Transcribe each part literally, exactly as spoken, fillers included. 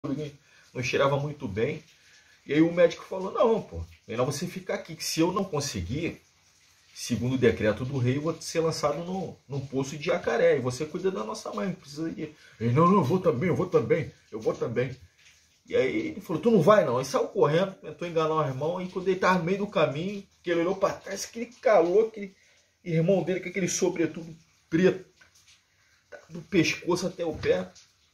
não cheirava muito bem. E aí o médico falou, não, pô, melhor você ficar aqui, que se eu não conseguir, segundo o decreto do rei, eu vou ser lançado no, no poço de Jacaré, e você cuida da nossa mãe, não precisa ir. Ele, não, não, eu vou também, eu vou também, eu vou também. E aí ele falou, tu não vai não? Aí saiu correndo, tentou enganar o irmão, e quando ele estava no meio do caminho, que ele olhou para trás, aquele calor, aquele irmão dele com aquele sobretudo preto, do pescoço até o pé.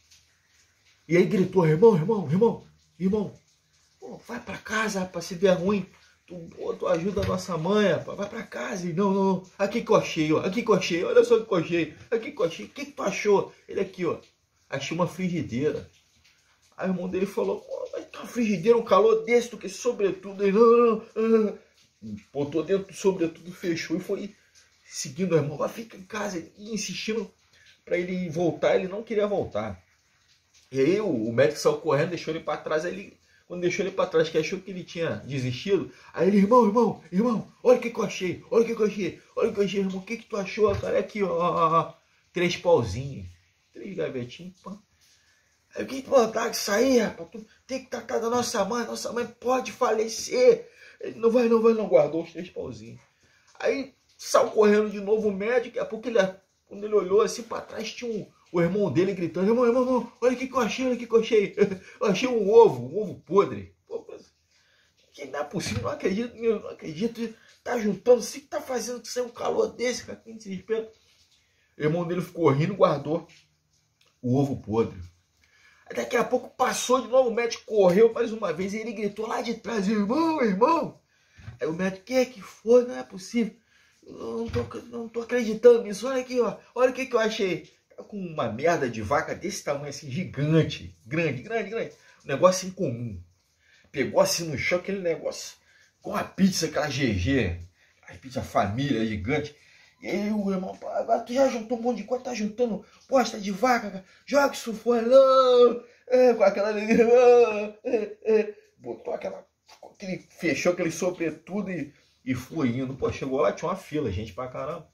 E aí gritou, irmão, irmão, irmão, irmão, pô, vai para casa, rapaz, se der ruim, tu, pô, tu ajuda a nossa mãe, rapaz, vai para casa. E não, não, não, aqui que eu achei, ó, aqui que eu achei, olha só o que eu achei, aqui que eu achei, o que que tu achou? Ele aqui, ó, achei uma frigideira. Aí o irmão dele falou, pô, mas tá uma frigideira, um calor desse, do que sobretudo. Ele, não, não, não, botou dentro do sobretudo, fechou e foi seguindo o irmão, vai, fica em casa, e insistindo para ele voltar, ele não queria voltar. E aí o, o médico saiu correndo, deixou ele para trás, aí ele, quando deixou ele para trás, que achou que ele tinha desistido, aí ele, irmão, irmão, irmão, olha o que que eu achei, olha o que que eu achei, olha o que eu achei, irmão, o que que tu achou, cara, aqui, ó, ó, ó, três pauzinhos, três gavetinhos, pã. Aí o que que vontade de sair, rapaz, tu tem que tratar da nossa mãe, nossa mãe pode falecer, ele não vai, não vai, não, guardou os três pauzinhos. Aí saiu correndo de novo o médico, daqui a pouco ele, quando ele olhou assim para trás, tinha um o irmão dele gritando, irmão, irmão, irmão, olha o que, que eu achei, olha o que, que eu achei. Eu achei um ovo, um ovo podre. Pô, que não é possível, não acredito, meu, não acredito. Tá juntando, se que tá fazendo que um calor desse, cara, que desespero. O irmão dele ficou rindo e guardou o ovo podre. Aí daqui a pouco passou de novo, o médico correu mais uma vez e ele gritou lá de trás, irmão, irmão. Aí o médico, o que é que foi? Não é possível. Eu não tô, não tô acreditando nisso, olha aqui, ó, olha o que, que eu achei. Com uma merda de vaca desse tamanho assim, gigante, grande, grande, grande, um negócio incomum. Pegou assim no chão aquele negócio, com a pizza, aquela G G, a pizza família gigante. E aí o irmão, agora tu já juntou um monte de coisa, tá juntando bosta de vaca, cara. Joga isso fora, não, é, com aquela, não, é, é. Botou aquela, aquele, fechou aquele sobretudo e, e foi indo. Pô, chegou lá, tinha uma fila, gente pra caramba.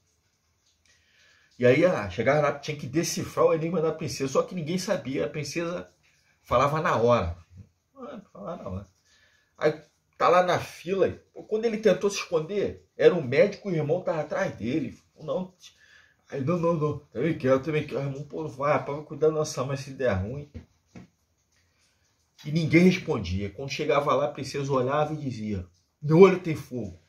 E aí, ah, chegava lá, tinha que decifrar o enigma da princesa, só que ninguém sabia, a princesa falava na hora. Ah, falava na hora. Aí, tá lá na fila, quando ele tentou se esconder, era um médico e o irmão tava atrás dele. Não, aí, não, não, não, também quero, também quero, irmão, pô, vai, para cuidar da nossa mãe se der ruim. E ninguém respondia. Quando chegava lá, a princesa olhava e dizia, meu olho tem fogo.